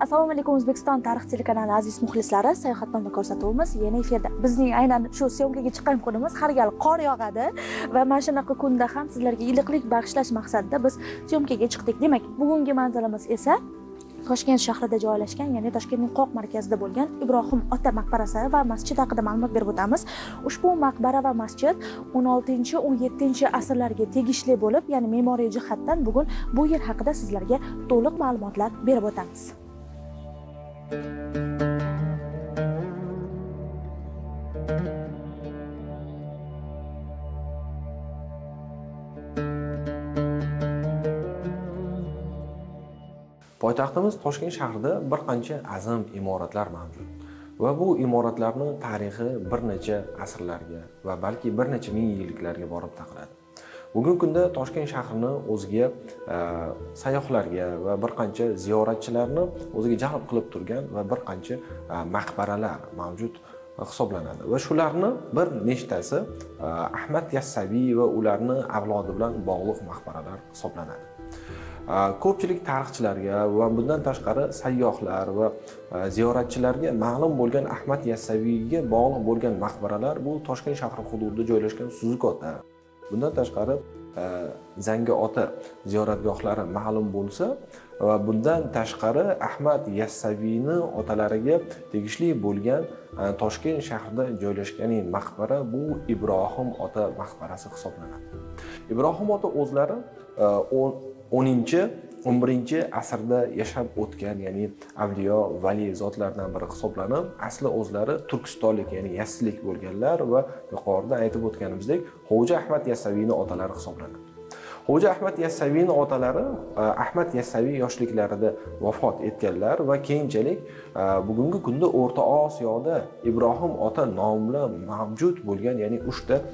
Assalomu alaykum, O'zbekiston tarix telekanali aziz muxlislari, sayohatnoma ko'rsatuvimiz yana efirda. Bizning aynan shu syomkaga chiqqan kunimiz har gal qor yog'adi va mana shunaqa kunda ham sizlarga iliqlik bag'ishlash maqsadida biz syomkaga chiqdik. Demak, bugungi manzilimiz esa Toshkent shahrida joylashgan, ya'ni Toshkentning qoq markazida bo'lgan Ibrohim ota maqbarasi va masjid haqida ma'lumot berib o'tamiz. Ushbu maqbara va masjid 16-17 asrlarga tegishli bo'lib, ya'ni me'moriy jihatdan bugun bu yer haqida sizlarga to'liq ma'lumotlar berib o'tamiz. Poytaxtimiz Toshkent shahrida bir qancha azim imoratlar mavjud va bu imoratlarning tarixi bir necha asrlarga va balki bir necha ming yilliklarga borib taqaladi. Bugungi kunda Toshkent shahrini o'ziga sayyohlarga va bir qancha ziyoratchilarni o'ziga jalb qilib turgan va bir qancha maqbaralar mavjud hisoblanadi va shularni bir nechtasi Ahmad Yassaviy va ularning avlodi bilan bog'liq maqbaralar hisoblanadi. Ko'pchilik tarixchilarga va bundan tashqari sayyohlar va ziyoratchilarga ma'lum bo'lgan Ahmad Yassaviyga bog'liq bo'lgan maqbaralar bu Toshkent shahri hududida joylashgan Suzukota. Bundan tashqari Zangiota ziyoratgohlari ma'lum bo'lsa va bundan tashqari Ahmad Yassaviyning otalariga tegishli bo'lgan Toshkent shahrida joylashgan maqbara bu Ibrohim ota maqbarasi hisoblanadi. Ibrohim ota o'zlari 10-11 asrda yashab o'tgan, ya'ni avliyo, vali zotlardan biri hisoblanib, asli o'zlari turkistonlik, ya'ni yassilik bo'lganlar va yuqorida aytib o'tganimizdek, Xo'ja Ahmad Yassaviyning otalari hisoblanadi. Xo'ja Ahmad Yassaviyning otalari Ahmad Yassaviy yoshliklarida vafot etganlar va keyinchalik bugungi kunda O'rta Osiyoda Ibrohim ota nomli mavjud bo'lgan, ya'ni 3 ta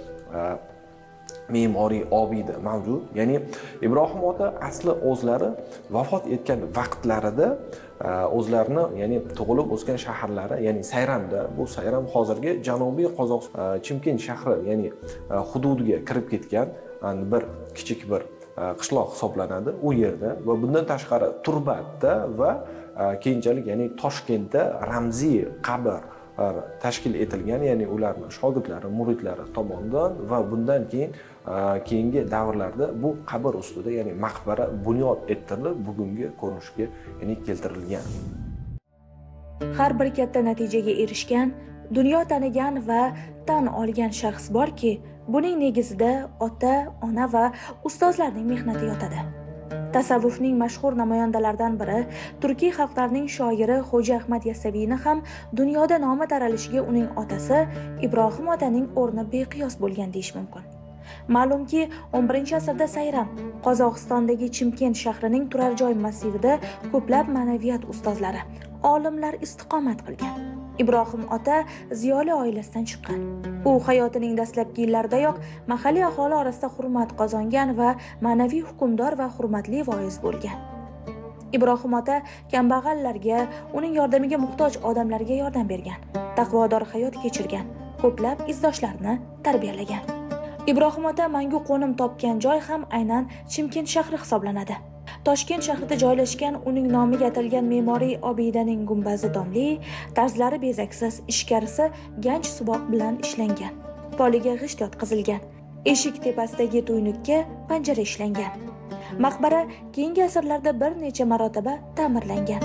me'moriy obida mavjud. Ya'ni Ibrohim ota asli o'zlari vafot etgan vaqtlarida o'zlarini, ya'ni tug'ilib o'sgan shaharlari, ya'ni Sayramda, bu Sayram hozirgi Janubiy Qozog'iston Chimkent shahri, ya'ni hududiga kirib ketgan bir kichik bir qishloq hisoblanadi u yerda va bundan tashqari Turbatda va keyinchalik, ya'ni Toshkentda ramziy qabr tashkil etilgan, ya'ni ularning shogirdlari, muridlari tomonidan va bundan keyingi davrlarda bu qabr ustida, ya'ni maqbara bunyod ettirilib bugungi ko'rinishga, ya'ni keltirilgan. Har bir katta natijaga erishgan, dunyo tanigan va tan olgan shaxs borki, buning negizida ota, ona va ustozlarning mehnati yotadi. Tasavvufning mashhur namoyandalaridan biri, turkiy xalqlarning shoiri Xo'ja Ahmad Yassaviyni ham dunyoda nomi taralishiga uning otasi Ibrohim otaning o'rni beqiyos bo'lgan deyish mumkin. Ma'lumki, 11-asrda Sayram, Qozog'istondagi Chimkent shahrining turar joy massivida ko'plab ma'naviyat ustozlari, olimlar istiqomat qilgan. Ibrohim ota ziyoli oilasidan chiqqan. U hayotining dastlabki yillaridayoq mahalliy aholi orasida hurmat qozongan va ma'naviy hukmdor va hurmatli voiz bo'lgan. Ibrohim ota kambag'allarga, uning yordamiga muhtoj odamlarga yordam bergan, taqvodor hayot kechirgan, ko'plab izdoshlarini tarbiyalagan. Ibrohim ota mangu qo'nim topgan joy ham aynan Chimkent shahri hisoblanadi. Toshkent shahrida joylashgan uning nomiga atalgan me'moriy obidaning gumbazi domli, tarzlari bezaksiz, ichkarisi ganj suboq bilan ishlangan. Poliga g'isht yotqizilgan. Eshik tepasidagi tuynukka panjara ishlangan. Maqbara keyingi asrlarda bir necha marotaba ta'mirlangan.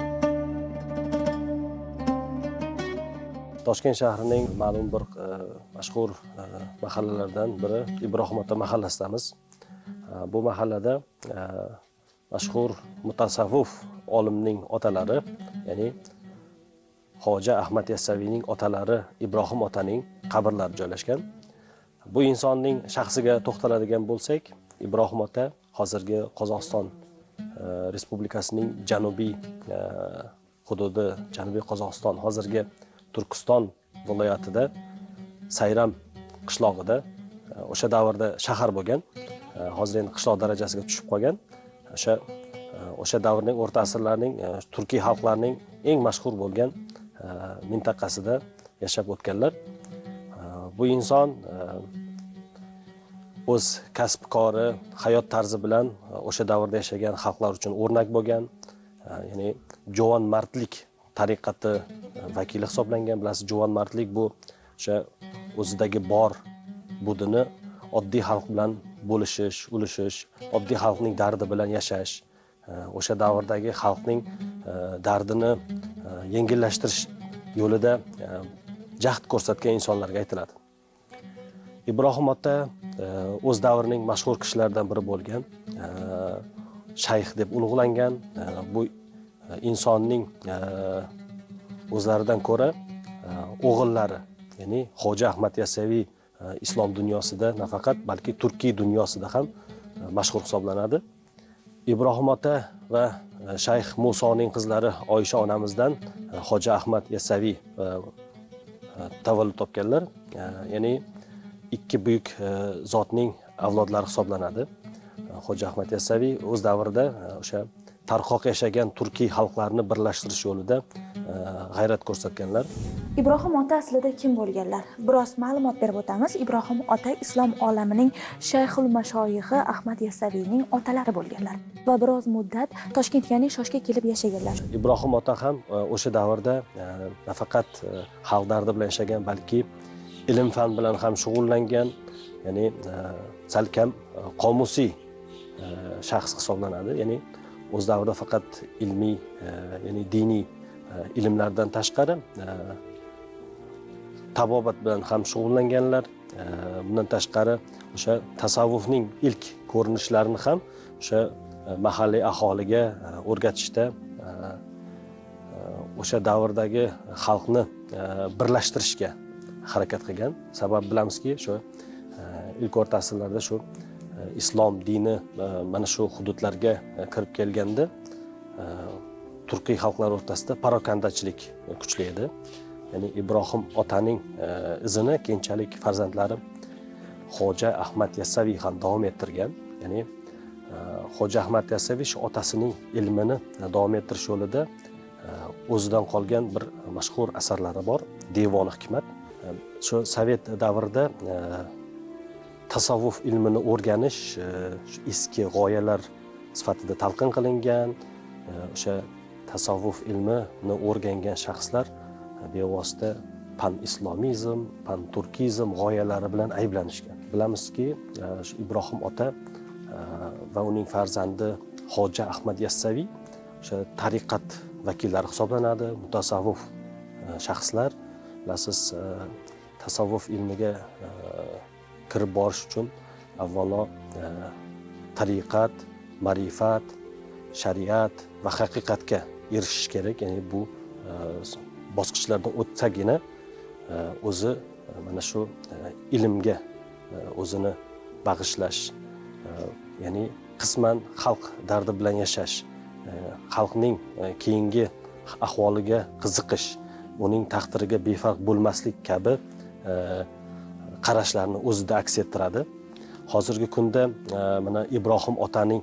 Toshkent shahrining ma'lum bir mashhur mahallalardan biri Ibrohim ota mahallasidamiz. Bu mahallada mashhur mutasavvuf olimning otalari, ya'ni Xo'ja Ahmad Yassaviyning otalari Ibrohim otaning qabrlari joylashgan. Bu insonning shaxsiga to'xtaladigan bo'lsak, Ibrohim ota hozirgi Qozog'iston Respublikasining janubiy hududi, Janubiy Qozog'iston, hozirgi Turkiston viloyatida Sayram qishlog'ida o'sha davrda shahar bo'lgan. Hozir endi qishloq darajasiga tushib qolgan. O'sha davrning o'rta asrlarning turkiy xalqlarining eng mashhur bo'lgan mintaqasida yashab o'tganlar. Bu inson o'z kasb kori, hayot tarzi bilan o'sha davrda yashagan xalqlar uchun o'rnak bo'lgan. ya'ni juvonmardlik tariqati vakili hisoblangan. Bilasiz, juvonmardlik bu o'sha o'zidagi bor budini oddiy xalq bilan bo'lishish, ulishish, oddiy xalqning dardi bilan yashash, o'sha davrdagi xalqning dardini yengillashtirish yo'lida jahd ko'rsatgan insonlarga aytiladi. Ibrohim ota o'z davrining mashhur kishilaridan biri bo'lgan, shayx deb ulug'langan. Bu insonning o'zlaridan ko'ra o'g'illari, ya'ni Hoji Ahmad Yassaviy islom dunyosida nafaqat, balki turkiy dunyosida ham mashhur hisoblanadi. Ibrohim ota va shayx Musoning qizlari Oysha onamizdan Hoji Ahmad Yassaviy tavallud topganlar. Ya'ni ikki buyuk zotning avlodlari hisoblanadi. Hoji Ahmad Yassaviy o'z davrida o'sha tarqoq yashagan turkiy xalqlarni birlashtirish yo'lida g'ayrat ko'rsatganlar. Ibrohim ota aslida kim bo'lganlar? Biroz ma'lumot berib o'tamiz. Ibrohim ota islom olamining shayxul mashoyixi Ahmad Yassaviyning otalari bo'lganlar va biroz muddat Toshkentga, ya'ni Shoshga kelib yashaganlar. Ibrohim ota ham o'sha davrda nafaqat xalq dardi bilan yashagan, balki ilm fan bilan ham shug'ullangan, ya'ni salkam qomusiy shaxs hisoblanadi. Ya'ni o'z davrida faqat ilmiy, ya'ni diniy ilmlardan tashqari tabobat bilan ham shug'ullanganlar. Bundan tashqari o'sha tasavvufning ilk ko'rinishlarini ham o'sha mahalliy aholiga o'rgatishda, o'sha davrdagi xalqni birlashtirishga harakat qilgan. Sabab bilamizki, shu ilk o'rta asrlarda shu islom dini mana shu hududlarga kirib kelganda turkiy xalqlar o'rtasida parokandachilik kuchli edi. Ya'ni Ibrohim otaning izini keyinchalik farzandlari Hoji Ahmad Yassaviy ham davom ettirgan. Ya'ni Hoji Ahmad Yassaviy shu otasining ilmini davom ettirish yo'lida o'zidan qolgan bir mashhur asarlari bor, Devon Hikmat. Shu Sovet davrida tasavvuf ilmini o'rganish eski g'oyalar sifatida talqin qilingan. O'sha tasavvuf ilmini o'rgangan shaxslar bevosita pan-islomizm, pan-turkizm g'oyalari bilan ayblanishgan. Bilamizki, Ibrohim ota va uning farzandi Hoji Ahmad Yassaviy o'sha tariqat vakillari hisoblanadi, mutasavvuf shaxslar. Bilasiz, tasavvuf ilmiga kirib borish uchun avvalo tariqat, ma'rifat, shariat va haqiqatga erishish kerak. Ya'ni bu bosqichlardan o'tsagina o'zi mana shu ilmga o'zini bag'ishlash, ya'ni qisman xalq dardi bilan yashash, xalqning keyingi ahvoliga qiziqish, uning taqdiriga befarq bo'lmaslik kabi qarashlarni o'zida aks ettiradi. Hozirgi kunda mana Ibrohim otaning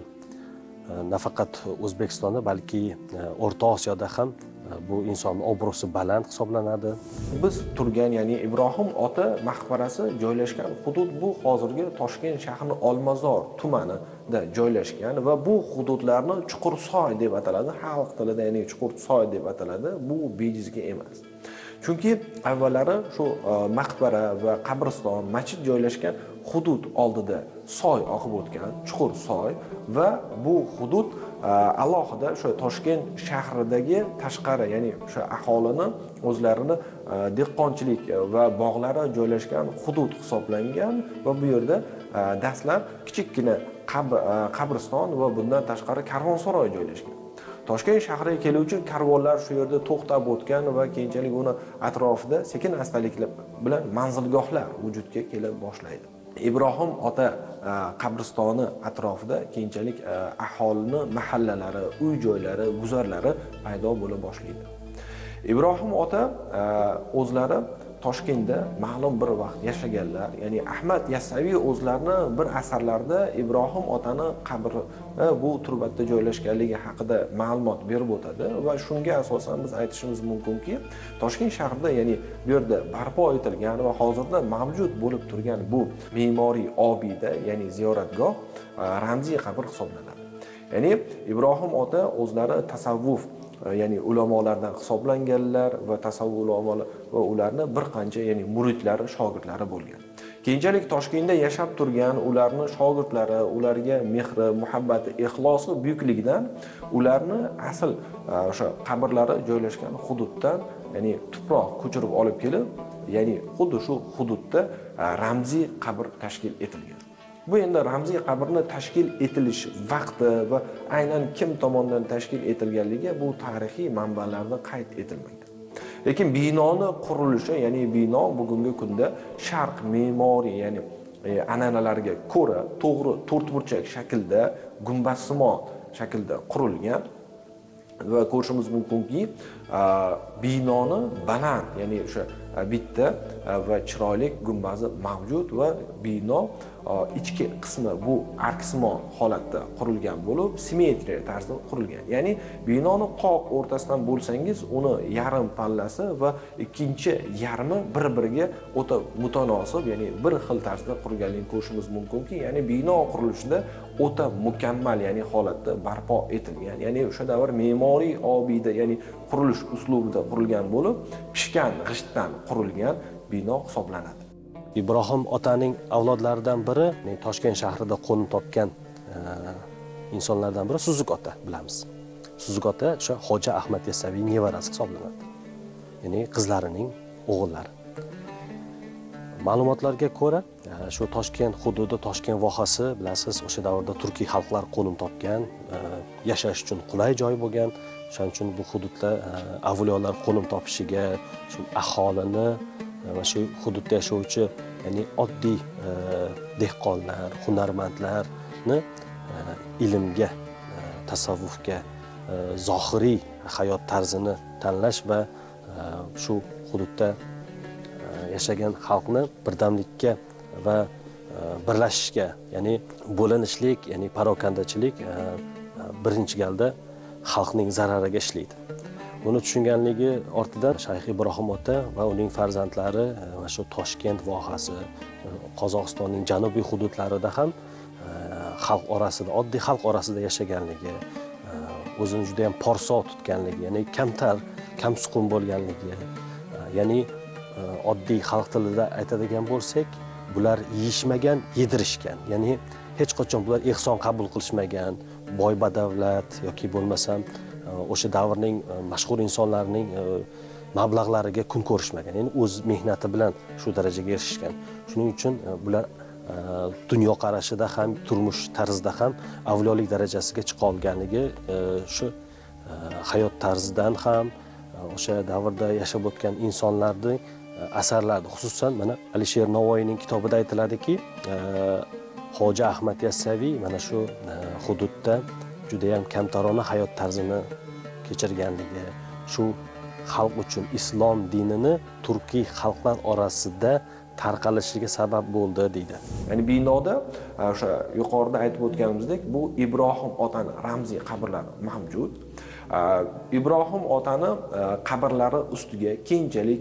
nafaqat O'zbekistonda, balki O'rta Osiyoda ham bu insonning obro'si baland hisoblanadi. Biz turgan, ya'ni Ibrohim ota maqbarasi joylashgan hudud bu hozirgi Toshkent shahrining Olmazor tumanida joylashgan va bu hududlarni Chuqursoy deb ataladi. Xalq tilida ya'ni Chuqursoy deb ataladi. Bu bejizga emas. Chunki avvallari shu maqbara va qabriston, masjid joylashgan hudud oldida soy oqib o'tgan, chuqur soy va bu hudud alohida o'sha Toshkent shahridagi tashqari, ya'ni o'sha aholini o'zlarini dehqonchilik va bog'lari joylashgan hudud hisoblangan va bu yerda dastlab kichikkina qabriston va bundan tashqari karvonsaroy joylashgan. Toshkent shahriga keluvchi karvonlar shu yerda to'xtab o'tgan va keyinchalik uni atrofida sekin-astaliklar bilan manzilgohlar vujudga kela boshlaydi. Ibrohim ota qabristoni atrofida keyinchalik aholini mahallalari, uy-joylari, guzarlari paydo bo'la boshlaydi. Ibrohim ota o'zlari Toshkentda ma'lum bir vaqt yashaganlar. Ya'ni Ahmad Yassaviy o'zlarini bir asarlarida Ibrohim otani qabri bu turbatda joylashganligi haqida ma'lumot berib o'tadi va shunga asosan biz aytishimiz mumkinki, Toshkent shahrida, ya'ni bu yerda barpo etilgan va hozirda mavjud bo'lib turgan bu me'moriy obida, ya'ni ziyoratgoh ramziy qabr hisoblanadi. Ya'ni Ibrohim ota o'zlari tasavvuf ya'ni ulamolardan hisoblanganlar va tasavvuf ulamolar va ularni bir qancha ya'ni muridlari, shogirdlari bo'lgan. Keyinchalik Toshkentda yashab turgan ularni shogirdlari, ularga mehri, muhabbati, ixlosi buyukligidan ularni asl o'sha qabrlari joylashgan hududdan ya'ni tuproq ko'chirib olib kelib, ya'ni xuddi shu hududda ramziy qabr tashkil etilgan. Bu endi ramziy qabrni tashkil etilish vaqti va aynan kim tomonidan tashkil etilganligi bu tarixiy manbalarda qayd etilmagan. Lekin binoni qurilishi, ya'ni bino bugungi kunda sharq me'moriy, ya'ni an'analarga ko'ra to'g'ri to'rtburchak shaklda, gumbazsimon shaklda qurilgan va ko'rishimiz mumkinki, binoni baland, ya'ni o'sha bitta va chiroyli gumbazi mavjud va bino ichki qismi bu arksimon holatda qurilgan bo'lib, simmetriya tarzda qurilgan. Ya'ni binoni qoq o'rtasidan bo'lsangiz, uni yarim pallasi va ikkinchi yarmi bir-biriga o'ta mutanosib, ya'ni bir xil tarzda qurilganligini ko'rishimiz mumkinki, ya'ni bino qurilishida o'ta mukammal, ya'ni holatda barpo etilgan. Ya'ni o'sha davr me'moriy obida, ya'ni qurilish uslubida qurilgan bo'lib, pishgan g'ishtdan qurilgan bino hisoblanadi. Ibrohim otaning avlodlaridan biri Toshkent shahrida qo'nim topgan insonlardan biri Suzuk ota bilamiz. Suzuk ota o'sha Hoji Ahmad Yassaviy nevarasi hisoblanadi. Ya'ni qizlarining o'g'illari. Ma'lumotlarga ko'ra, shu Toshkent hududi, Toshkent vohasi bilasiz, o'sha davrda turkiy xalqlar qo'nim topgan, yashash uchun qulay joy bo'lgan. Shuning uchun bu hududda avliyolar qo'nim topishiga, shu aholini va shu hududda yashovchi ya'ni oddiy dehqonlar, hunarmandlarni ilmga, tasavvufga, zohiriy hayot tarzini tanlash va shu hududda yashagan xalqni birdamlikka va birlashishga, ya'ni bo'linishlik, ya'ni parokandachilik birinchi galda xalqning zarariga ishlaydi. Buni tushunganligi ortidan Shayx Ibrohim ota va uning farzandlari va shu Toshkent vohasi, Qozog'istonning janubiy hududlarida ham xalq orasida, oddiy xalq orasida yashaganligi, o'zini juda ham porso tutganligi, ya'ni kamtar, kamsuqum bo'lganligi, ya'ni oddiy xalq tilida aytadigan bo'lsak, bular yeyishmagan, yedirishgan. Ya'ni hech qachon bular ehson qabul qilishmagan, boy badavlat yoki bo'lmasam o'sha davrning mashhur insonlarining mablag'lariga kun ko'rishmagan. Ya'ni o'z mehnati bilan shu darajaga erishgan. Shuning uchun bular dunyo qarashida ham, turmush tarzida ham avliyolik darajasiga chiqa olganligi shu hayot tarzidan ham, o'sha davrda yashab o'tgan insonlarning asarlarida, xususan mana Alisher Navoiyning kitobida aytiladiki, Hoji Ahmad Yassaviy mana shu hududda juda ham kamtarona hayot tarzini kechirganligi, shu xalq uchun islom dinini turkiy xalqlar orasida tarqalishiga sabab bo'ldi deydi. Ya'ni binoda o'sha yuqorida aytib o'tganimizdek, bu Ibrohim otani ramziy qabrlari mavjud. Ibrohim otani qabrlari ustiga keyinchalik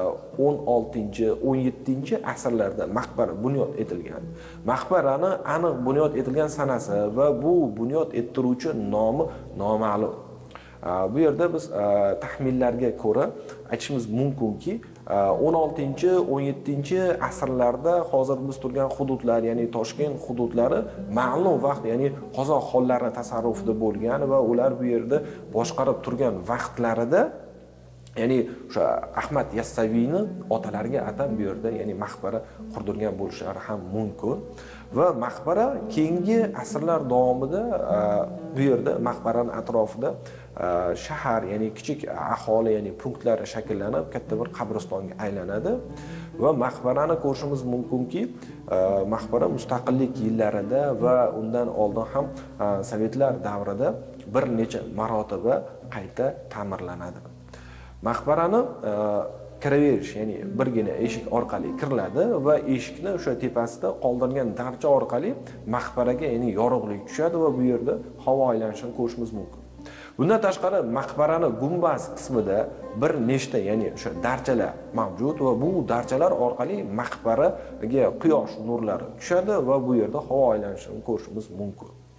16-17 asrlarda maqbara bunyod etilgan. Maqbarani aniq bunyod etilgan sanasi va bu bunyod ettiruvchi nomi noma'lum. Bu yerda biz taxminlarga ko'ra aytishimiz mumkinki, 16-17 asrlarda hozir biz turgan hududlar, ya'ni Toshkent hududlari ma'lum vaqt, ya'ni qozoq xollari tasarrufida bo'lgan va ular bu yerda boshqarib turgan vaqtlarida, ya'ni o'sha Ahmad Yassaviyni otalariga atab bu yerda ya'ni maqbara qurdirgan bo'lishlari ham mumkin. Va maqbara keyingi asrlar davomida bu yerda maqbaraning atrofida shahar, ya'ni kichik aholi, ya'ni punktlar shakllanib katta bir qabristonga aylanadi va maqbarani ko'rishimiz mumkinki, maqbara mustaqillik yillarida va undan oldin ham sovetlar davrida bir necha marotaba qayta ta'mirlanadi. Maqbarani kiraverish, ya'ni birgina eshik orqali kiriladi va eshikni o'sha tepasida qoldirilgan darcha orqali maqbaraga ya'ni yorug'lik tushadi va bu yerda havo aylanishini ko'rishimiz mumkin. Bundan tashqari maqbarani gumbaz qismida bir nechta, ya'ni o'sha darchalar mavjud va bu darchalar orqali maqbaraga quyosh nurlari tushadi va bu yerda havo aylanishini ko'rishimiz mumkin.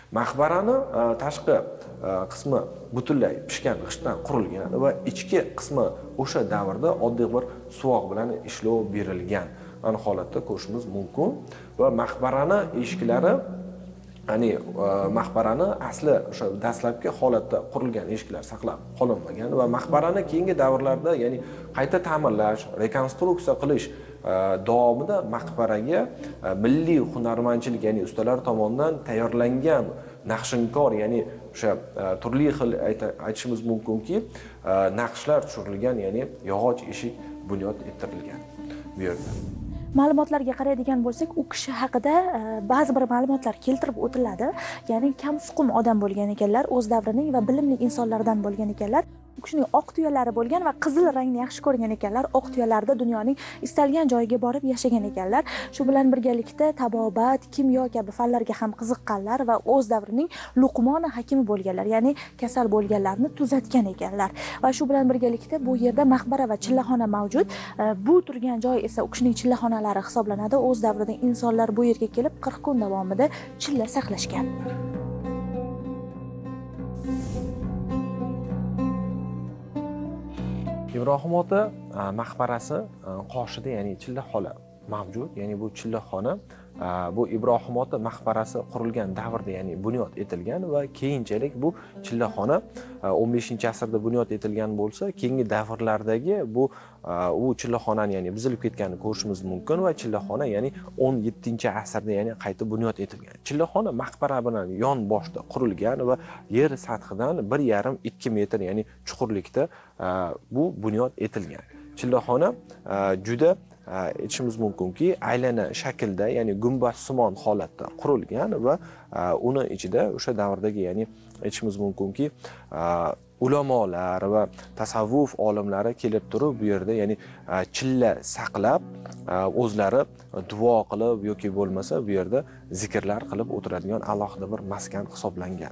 Maqbarani tashqi qismi butunlay pishgan g'ishtdan qurilgan va ichki qismi o'sha davrda oddiy bir suvoq bilan ishlov berilgan holatda ko'rishimiz mumkin va maqbarani eshiklari ya'ni maqbarani asli o'sha dastlabki holatda qurilgan eshiklar saqlab qolinmagan va maqbarani keyingi davrlarda ya'ni qayta ta'mirlash, rekonstruksiya qilish davomida maqbaraga milliy hunarmandchilik ya'ni ustalar tomonidan tayyorlangan naqshinkor ya'ni o'sha turli xil aytishimiz mumkinki naqshlar tushirilgan ya'ni yog'och eshik bunyod ettirilgan bu yerda. Ma'lumotlarga qaraydigan bo'lsak, u kishi haqida ba'zi bir ma'lumotlar keltirib o'tiladi. Ya'ni kamsuqum odam bo'lgan ekanlar, o'z davrining va bilimli insonlardan bo'lgan ekanlar. U kishining oq tuyalari bo'lgan va qizil rangni yaxshi ko'rgan ekanlar. Oq tuyalarda dunyoning istalgan joyiga borib yashagan ekanlar. Shu bilan birgalikda tabobat, kimyo kabi fanlarga ham qiziqqanlar va o'z davrining luqmoni hakimi bo'lganlar, ya'ni kasal bo'lganlarni tuzatgan ekanlar. Va shu bilan birgalikda bu yerda maqbara va chillaxona mavjud. Bu turgan joy esa u kishining chillaxonalari hisoblanadi. O'z davrida insonlar bu yerga kelib 40 kun davomida chilla saqlashgan. Ibrohim ota maqbarasi qoshida ya'ni chillaxona mavjud. Ya'ni bu chillaxona bu Ibrohim ota maqbarasi qurilgan davrda ya'ni bunyod etilgan va keyinchalik bu chillaxona 15-asrda bunyod etilgan bo'lsa, keyingi davrlardagi bu chillaxonani ya'ni buzilib ketganini ko'rishimiz mumkin va chillaxona ya'ni 17-asrda ya'ni qayta bunyod etilgan. Chillaxona maqbara bilan yon boshda qurilgan va yer sathidan 1,5-2 metr ya'ni chuqurlikda bu bunyod etilgan. Chillaxona juda aytishimiz mumkinki aylana shaklda ya'ni gumbazsimon holatda qurilgan va uni ichida o'sha davrdagi ya'ni aytishimiz mumkinki ulamolar va tasavvuf olimlari kelib turib bu yerda ya'ni chilla saqlab o'zlari duo qilib yoki bo'lmasa bu yerda zikrlar qilib o'tiradigan alohida bir maskan hisoblangan.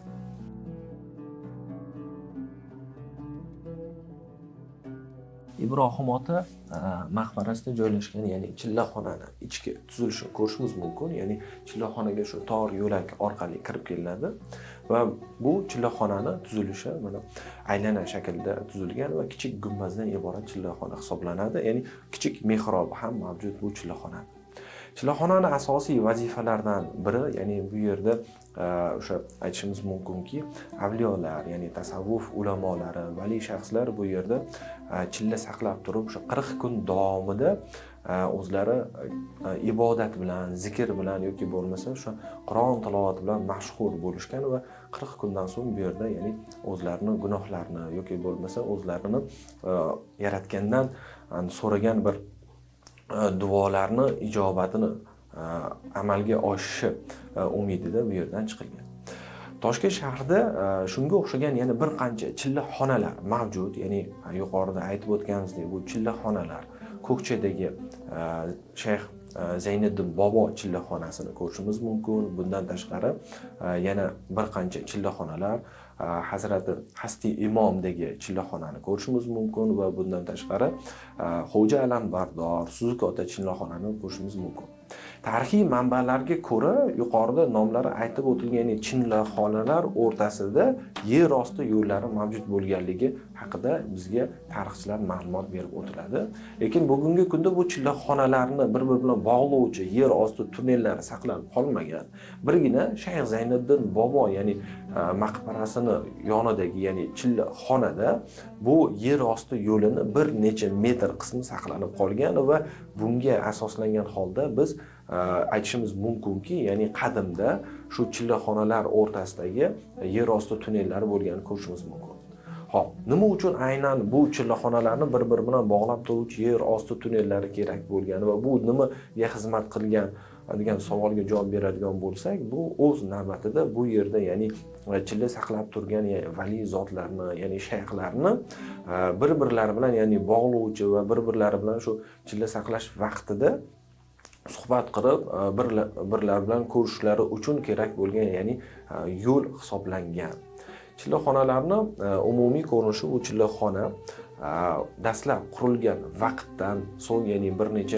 Ibrohim ota maqbarasida joylashgan ya'ni chillaxonani ichki tuzilishini ko'rishimiz mumkin. Ya'ni chillaxonaga shu tor yo'lak orqali kirib kelinadi va bu chillaxonani tuzilishi mana aylana shaklda tuzilgan va kichik gumbazdan iborat chillaxona hisoblanadi. Ya'ni kichik mehrob ham mavjud bu chillaxonada. Chillaxonaning asosiy vazifalaridan biri ya'ni bu yerda o'sha aytishimiz mumkinki avliyolar ya'ni tasavvuf ulamolari, vali shaxslar bu yerda chilla saqlab turib o'sha 40 kun davomida o'zlari ibodat bilan, zikr bilan yoki bo'lmasa o'sha Qur'on tilovati bilan mashg'ul bo'lishgan va 40 kundan so'ng bu yerda ya'ni o'zlarining gunohlarini yoki bo'lmasa o'zlarini yaratgandan so'ragan bir duolarni ijobatini amalga oshishi umidida bu yerdan chiqilgan. Toshkent shahrida shunga o'xshagan yana bir qancha chillaxonalar mavjud. Ya'ni yuqorida aytib o'tganimizdek, bu chillaxonalar Ko'kchadagi Shayx Zayniddin bobo chillaxonasini ko'rishimiz mumkin. Bundan tashqari yana bir qancha chillaxonalar Hazrati Hasti Imomdagi chillaxonani ko'rishimiz mumkin va bundan tashqari Xo'ja Alambardor, Suzuki ota chillaxonani ko'rishimiz mumkin. Tarixiy manbalarga ko'ra, yuqorida nomlari aytib o'tilgan chillaxonalar o'rtasida yer osti yo'llari mavjud bo'lganligi haqida bizga tarixchilar ma'lumot berib o'tiladi. Lekin bugungi kunda bu chillaxonalarni bir-biri bilan bog'lovchi yer osti tunnellari saqlanib qolmagan. Birgina Shayx Zayniddin bobo ya'ni maqbarasini yonidagi ya'ni chillaxonada bu yer osti yo'lini bir necha metr qismi saqlanib qolgan va bunga asoslangan holda biz aytishimiz mumkinki, ya'ni qadimda shu chillaxonalar o'rtasidagi yer osti tunnellari bo'lganini ko'rishimiz mumkin. Xo'p, nima uchun aynan bu chillaxonalarni bir-biri bilan bog'lab turuvchi yer osti tunnellari kerak bo'lgan va bu nimaga xizmat qilgan degan savolga javob beradigan bo'lsak, bu o'z navbatida bu yerda ya'ni chilla saqlab turgan vali zotlarni, ya'ni shayxlarni bir-birlari bilan ya'ni bog'lovchi va bir-birlari bilan shu chilla saqlash vaqtida suhbat qilib birlar bilan ko'rishlari uchun kerak bo'lgan ya'ni yo'l hisoblangan. Chillaxonalarni umumiy ko'rinishi bu chillaxona dastlab qurilgan vaqtdan so'ng ya'ni bir necha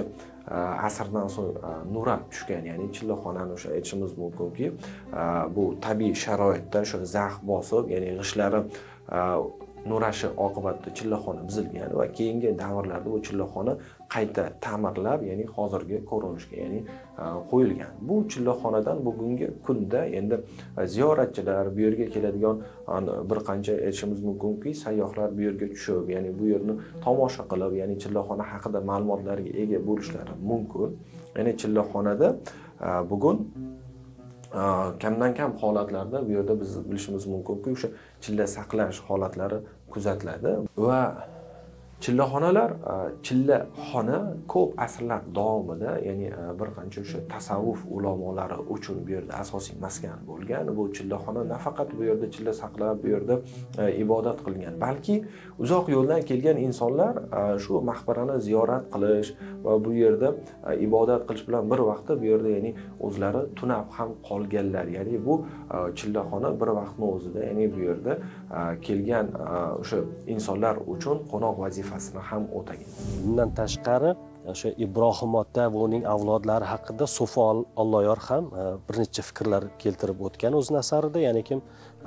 asrdan so'ng nurab tushgan, ya'ni chillaxonani o'sha aytishimiz mumkinki bu tabiiy sharoitda o'sha zax bosib, ya'ni g'ishlari nurashi oqibatida chillaxona buzilgan va keyingi davrlarda bu chillaxona qayta ta'mirlab, ya'ni hozirgi ko'rinishga, ya'ni qo'yilgan. Bu chillaxonadan bugungi kunda endi ziyoratchilar, bu yerga keladigan bir qancha aytishimiz mumkinki sayyohlar bu yerga tushib, ya'ni bu yerni tomosha qilib, ya'ni chillaxona haqida ma'lumotlarga ega bo'lishlari mumkin. Ya'ni chillaxonada bugun kamdan kam holatlarda bu yerda biz bilishimiz mumkinki o'sha chilla saqlash holatlari kuzatiladi va chillaxonalar, chillaxona ko'p asrlar davomida, ya'ni bir qancha o'sha tasavvuf ulamolari uchun bu yerda asosiy maskan bo'lgan. Bu chillaxona nafaqat bu yerda chilla saqlab, bu yerda ibodat qilgan, balki uzoq yo'ldan kelgan insonlar shu maqbarani ziyorat qilish va bu yerda ibodat qilish bilan bir vaqtda bu yerda, ya'ni o'zlari tunab ham qolganlar. Ya'ni bu chillaxona bir vaqtning o'zida, ya'ni bu yerda kelgan o'sha insonlar uchun qo'noq vazifasini ham o'tagan. Bundan tashqari o'sha Ibrohim ota va uning avlodlari haqida So'fi Alloyor ham bir necha fikrlar keltirib o'tgan o'z asarida, ya'ni kim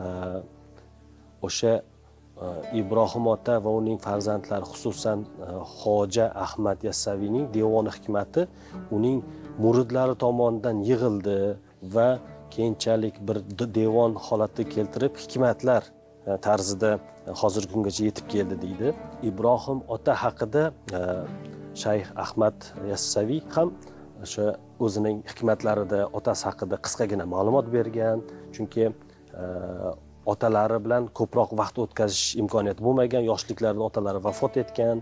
o'sha Ibrohim ota va uning farzandlari, xususan Xoja Ahmad Yassaviyning Devoni hikmati uning muridlari tomonidan yig'ildi va keyinchalik bir devon holatga keltirib hikmatlar tarzida hozirgi kungacha yetib keldi deydi. Ibrohim ota haqida Shayx Ahmad Yassaviy ham o'sha o'zining hikmatlarida otasi haqida qisqagina ma'lumot bergan, chunki otalari bilan ko'proq vaqt o'tkazish imkoniyati bo'lmagan, yoshliklarida otalari vafot etgan,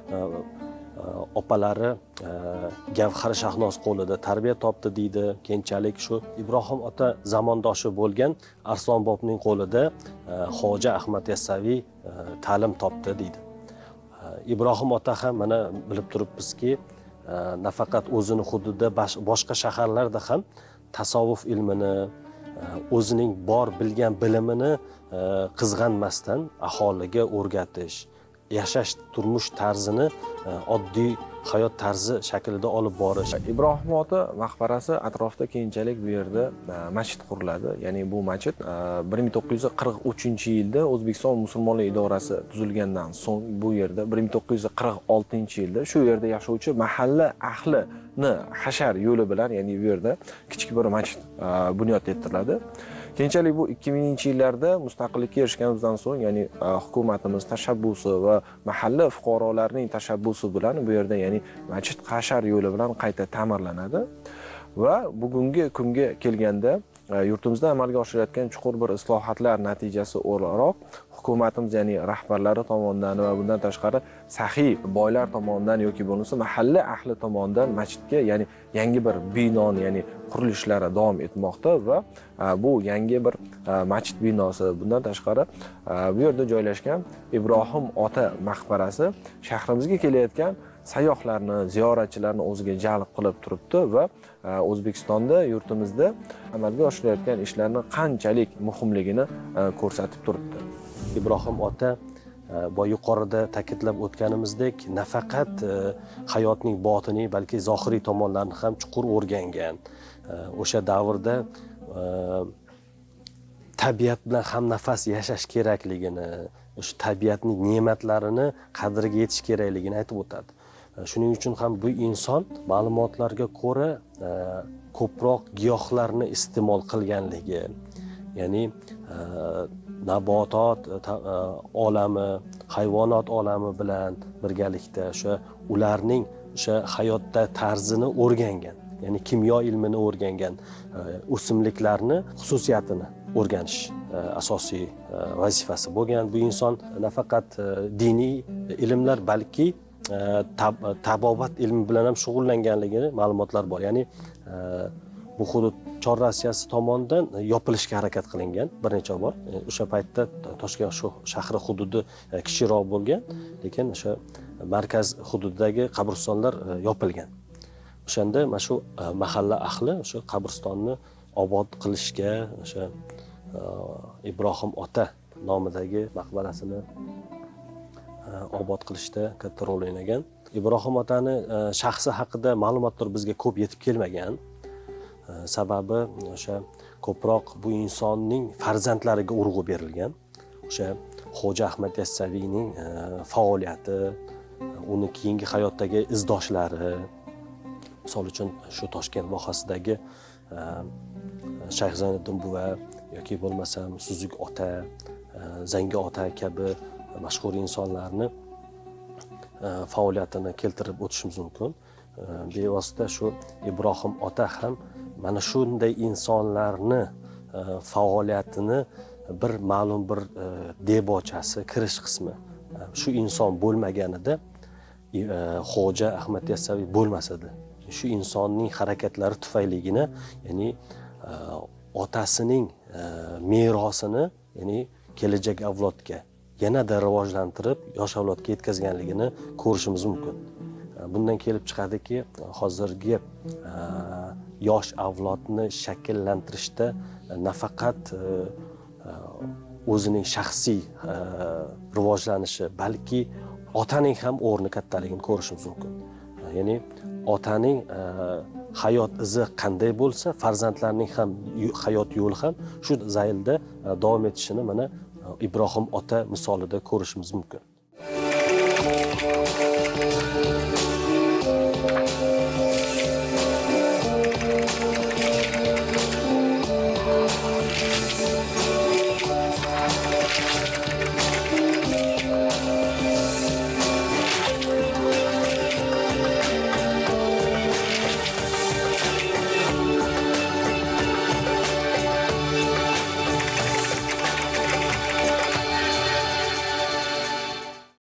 opalari Gavhar Shahnoz qo'lida tarbiya topdi deydi. Keyinchalik shu Ibrohim ota zamondoshi bo'lgan Arslon bobning qo'lida Xoja Ahmad Yassaviy ta'lim topdi deydi. Ibrohim ota ham mana bilib turibmizki, nafaqat o'zini hududida boshqa shaharlarda ham tasavvuf ilmini, o'zining bor bilgan bilimini qizg'anmasdan aholiga o'rgatish, yashash turmush tarzini oddiy hayot tarzi shaklida olib borish. Ibrohim ota maqbarasi atrofida keyinchalik bu yerda masjid quriladi. Ya'ni bu masjid 1943-yilda O'zbekiston musulmonlar idorasi tuzilgandan so'ng bu yerda 1946-yilda shu yerda yashovchi mahalla ahlini hashar yo'li bilan, ya'ni bu yerda kichik bir masjid bunyod etiladi. Keyinchalik bu 2000-yillarda mustaqillikka erishganimizdan so'ng, ya'ni hukumatimiz tashabbusi va mahalla fuqarolarining tashabbusi bilan bu yerda, ya'ni masjid hashar yo'li bilan qayta ta'mirlanadi va bugungi kunga kelganda yurtimizda amalga oshirilayotgan chuqur bir islohotlar natijasi o'laroq hukumatimiz, ya'ni rahbarlari tomonidan va bundan tashqari saxiy boylar tomonidan yoki bo'lmasa mahalla ahli tomonidan masjidga, ya'ni yangi bir binoni, ya'ni qurilishlari davom etmoqda va bu yangi bir masjid binosi, bundan tashqari bu yerda joylashgan Ibrohim ota maqbarasi shahrimizga kelayotgan sayyohlarni, ziyoratchilarni o'ziga jalb qilib turibdi va O'zbekistonda, yurtimizda amalga oshirilayotgan ishlarning qanchalik muhimligini ko'rsatib turibdi. Ibrohim ota yuqorida ta'kidlab o'tganimizdek, nafaqat hayotning botiniy, balki zohiriy tomonlarini ham chuqur o'rgangan. O'sha davrda tabiat bilan hamnafas yashash kerakligini, o'sha tabiatning ne'matlarini qadriga yetish kerakligini aytib o'tadi. Shuning uchun ham bu inson ma'lumotlarga ko'ra ko'proq giyohlarni iste'mol qilganligi, ya'ni nabotot olami, hayvonot olami bilan birgalikda o'sha ularning o'sha hayotda tarzini o'rgangan, ya'ni kimyo ilmini o'rgangan, o'simliklarni xususiyatini o'rganish asosiy vazifasi bo'lgan. Bu inson nafaqat diniy ilmlar, balki tabobat ilmi bilan ham shug'ullanganligini ma'lumotlar bor. Ya'ni bu hudud Chor Rossiyasi tomonidan yopilishga harakat qilingan bir necha bor. O'sha paytda Toshkent shahri hududi kichikroq bo'lgan, lekin o'sha markaz hududidagi qabristonlar yopilgan. O'shanda mana shu mahalla ahli o'sha qabristonni obod qilishga o'sha Ibrohim ota nomidagi maqbarasini obod qilishda katta rol o'ynagan. Ibrohim otani shaxsi haqida ma'lumotlar bizga ko'p yetib kelmagan. Sababi o'sha ko'proq bu insonning farzandlariga urg'u berilgan. O'sha Xo'ja Ahmad Yassaviyning faoliyati, uni keyingi hayotdagi izdoshlari, misol uchun shu Toshkent vohasidagi Shayx Zayniddin buva yoki bo'lmasam Suzuk ota, Zangi ota kabi mashhur insonlarni faoliyatini keltirib o'tishimiz mumkin. Bevosita shu Ibrohim ota ham mana shunday insonlarni faoliyatini bir ma'lum bir debochasi, kirish qismi. Shu inson bo'lmaganida Xo'ja Ahmad Yassaviy bo'lmas edi. Shu insonning harakatlari tufayligina, ya'ni otasining merosini, ya'ni kelajak avlodga yanada rivojlantirib, yosh avlodga yetkazganligini ko'rishimiz mumkin. Bundan kelib chiqadiki, hozirgi yosh avlodni shakllantirishda nafaqat o'zining shaxsiy rivojlanishi, balki otaning ham o'rni kattaligini ko'rishimiz mumkin. Ya'ni otaning hayot izi qanday bo'lsa, farzandlarning ham hayot yo'li ham shu zaylda davom etishini mana Ibrohim ota misolida ko'rishimiz mumkin.